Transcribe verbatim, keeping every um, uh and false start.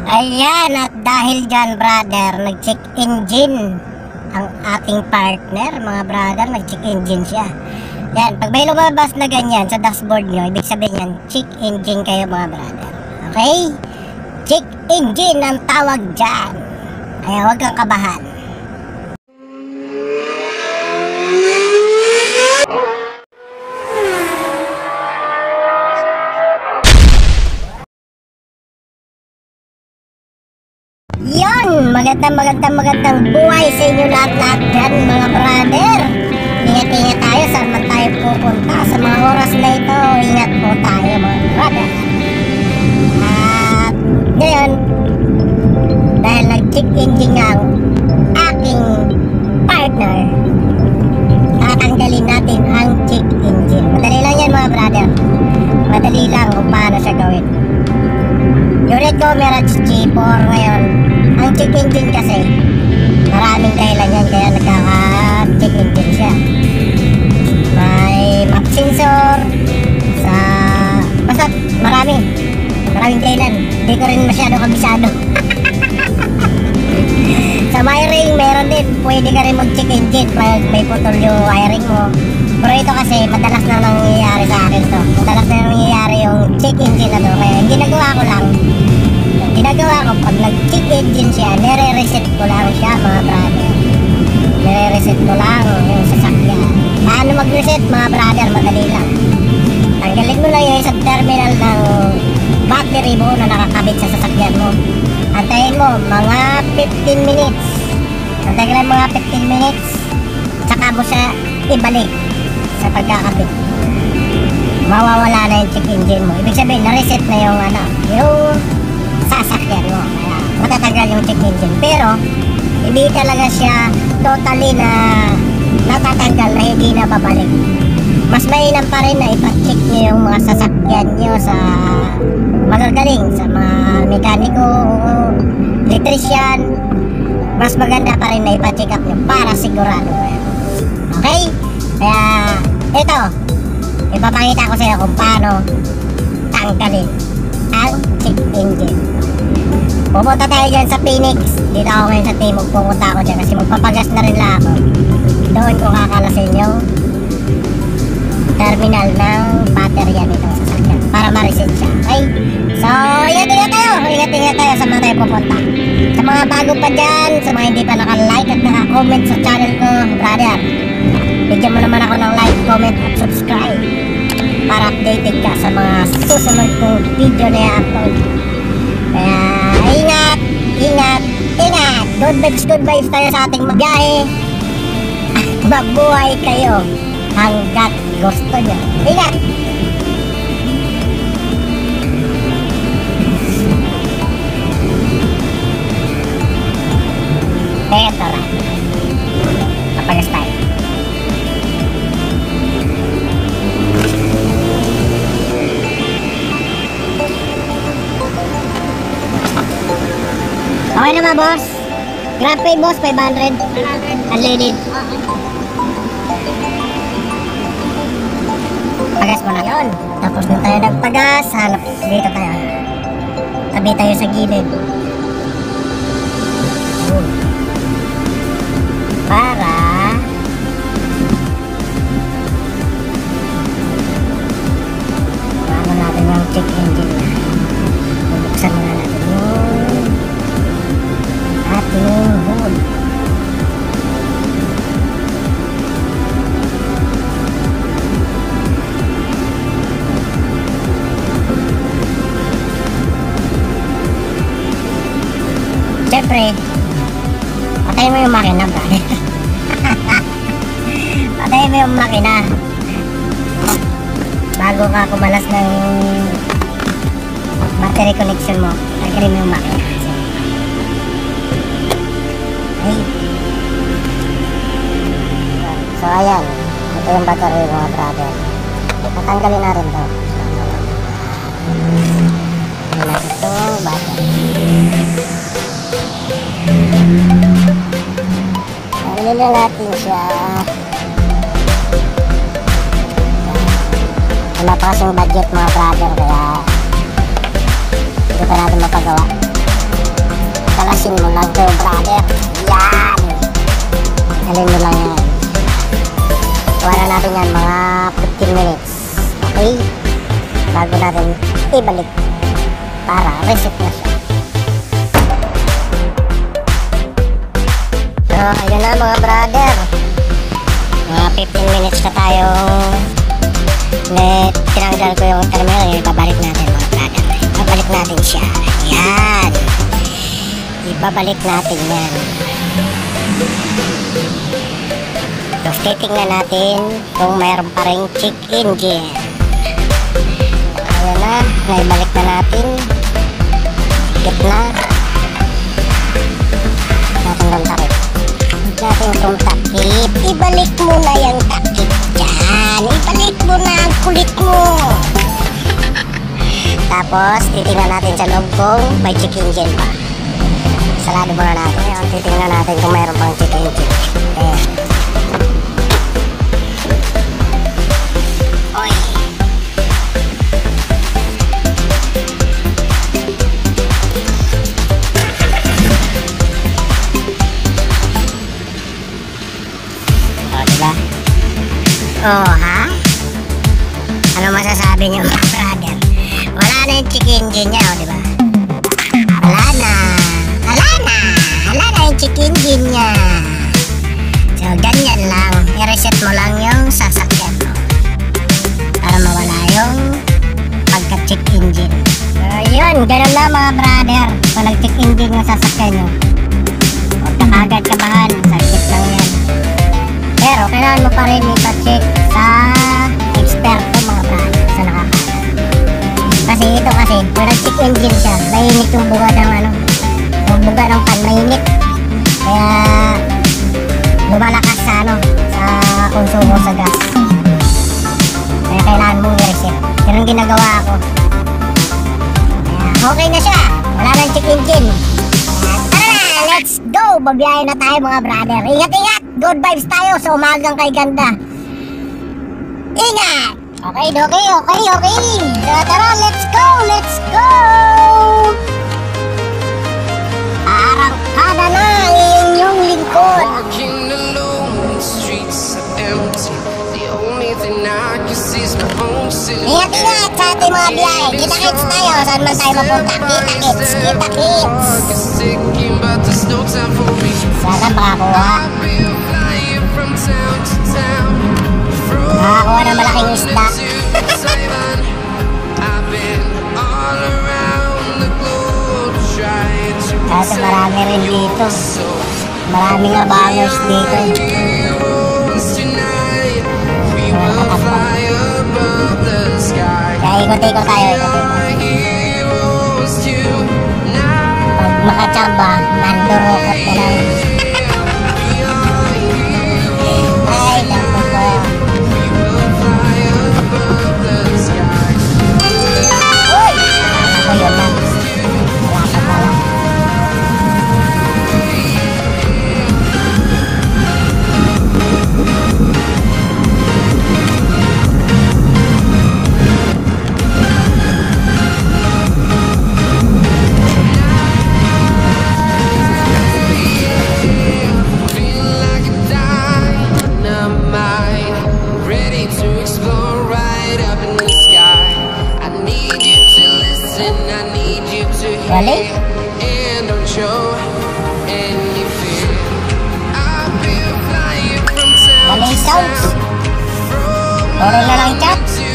Ayan, at dahil dyan brother, nag-check engine ang ating partner, mga brother, nag-check engine siya. Yan, pag may lumabas na ganyan sa dashboard nyo, ibig sabihin yan, check engine kayo mga brother. Okay? Check engine ang tawag dyan. Kaya huwag kang kabahan. Yon, magandang magandang magandang buhay sa inyo lahat-lahat dyan mga brother. Ingat-ingat tayo saan man tayo pupunta. Sa mga oras na ito, ingat po tayo mga brother. At ngayon, dahil nag-check engine ang aking partner, tatanggalin natin ang check engine. Madali lang yan mga brother. Madali lang kung paano siya gawin. Yung Red Mirage G four ngayon, ang check engine kasi maraming dahilan yan kaya nagkaka-check engine siya. May map sensor sa basta marami maraming dahilan, hindi ko rin masyado kabisado. Sa wiring meron din, pwede ka rin mag-check engine pag may putol yung wiring mo. Pero ito kasi madalas na nangyayari sa akin to, madalas na nangyayari yung check engine na to. Kaya yung ginagawa ko lang, yung ginagawa ko pag nag-check engine siya, nire-reset ko lang siya mga brother. Nire-reset ko lang yung sasakyan. Paano mag-reset mga brother? Madali lang. Tanggalin mo lang yung isang terminal ng battery mo na nakakabit sa sasakyan mo. Antayin mo mga fifteen minutes. Antayin lang mga fifteen minutes, saka mo siya ibalik sa pagkakabit. Mawawala na yung check engine mo. Ibig sabihin na-reset na yung ano, yung sasakyan mo. Kaya matatagal yung check engine. Pero hindi talaga siya totally na natatanggal na hindi na babalik. Mas mainam pa rin na ipacheck nyo yung mga sasakyan nyo sa magagaling, sa mga mekaniko, electrician. Mas maganda pa rin na ipacheck up nyo para sigurado. Okay? Kaya ito, ipapakita ko sa iyo kung paano tanggalin ang check engine. Pumunta tayo dyan sa Phoenix. Dito ako ngayon sa Timog. Pumunta ako dyan kasi magpapagas na rin lang ako. Doon ko kakalasin yung terminal ng baterya nitong sasakyan para ma-reset siya. Okay? So, ingat-ingat tayo. Ingat-ingat tayo sa mga tayo pupunta. Sa mga bago pa dyan, sa mga hindi pa naka-like at naka-comment sa channel ko, brother, bigyan mo naman ako ng like, comment at subscribe para updated ka sa mga susunod kong video na i-upload. Kaya ingat, ingat, ingat. Good vibes, good vibes tayo sa ating magbiyahe. Mabuhay kayo hanggat gusto nyo. Ingat! Eto lang. Papagas tayo. Okay naman boss. Grab pay boss, five hundred. Unleaded. Pagas mo na yun. Tapos nung tayo nagpagas, hanap dito tayo. Tabi tayo sa gilid. Para ano natin yung check engine na. Bubuksan na natin yung ating hood. Siyempre, patayin mo yung makina, brother. Patayin mo yung makina bago ka kumalas ng battery connection mo. Tanggalin mo yung makina. Okay. So ayan, ito yung battery mga brother. Natanggalin natin to. Ayan natin ito, battery. Tanggalin na natin siya. Wala pa kasing budget mga brother, kaya hindi pa natin mapagawa. Lakasin mo lang to, brother. Yan. Alin mo lang yan. Tuwa na natin yan mga fifteen minutes. Okay? Bago natin ibalik para reset na siya. So, ayun na mga brother. Mga fifteen minutes na tayong net, tinanggal ko yung terminal. Ibabalik natin mga brother. Ibabalik natin siya. Yan. Ibabalik natin yan. So, titingnan natin kung mayroon pa rin check engine. Ayan na. Naibalik na natin. Sikip na. Natin kong takip. Natin kong takip. Ibalik mo na yung takip dyan. Ibalik mo na ang kulit mo. Tapos, titingnan natin sa loob kung may check engine pa. Salado muna natin. Ayan, titingnan natin kung mayroon pang check engine. Ayan. Oy. O, diba? Oh, ha? Ano masasabi niyo, brother? Wala na yung check engine niya, o, diba? Wala na. Wala na. Wala na yung check engine niya. So, ganyan lang. I-reset mo lang yung sasakyan mo para mawala yung pagka-check engine. So, yun. Ganun lang mga brother. Kung nag-check engine yung sasakyan nyo, huwag ka kagad kabahan. Sakit lang yan. Pero, kailangan mo pa rin ipa-check sa experto mga brother. Sa nakakala. Kasi ito kasi, kung nag-check engine siya, mainit yung buga ng ano, yung buga ng pan, mainit. Kaya, lumalakas sa ano, sa konsumo sa gas. Kaya kailangan mong i-reset. Yun ang ginagawa ko. Kaya, okay na siya. Wala nang check engine. Kaya, tara na, let's go! Babiyahe na tayo mga brother. Ingat-ingat! Good vibes tayo sa umagang kay ganda. Ingat! Okay, okay, okay, okay. Tara, tara, let's go, let's go! Arangkada na inyong lingkod. Walking alone, the streets are empty. The only thing I can see is my own silhouette. Ingat-ingat sa ating mga biyahe. Kita-kits tayo. Saan man tayo mapunta? Kita-kits, kita-kits. Ticking, but there's no time for me. Sana makakuha. I've been flying from town to town. Nakakuha ng malaking isda. I've been all around the globe trying to Kasi marami rin dito. soul. Maraming abangers dito. Heroes tonight, we will fly above the sky. Kaya ikot-ikot tayo. Ikot-ikot. Heroes tonight, Pag makachamba, nandurukot ka lang. Ay, dapat ko. we will fly above the sky. Uy! Ako yun lang. Wala ka pala. Feel like a dynamite, ready to explore right up in the sky. I need you to listen, I need you to Really? hear, and don't show any fear. I've been flying from town Mali to sounds. town, from Puro na lang chat. to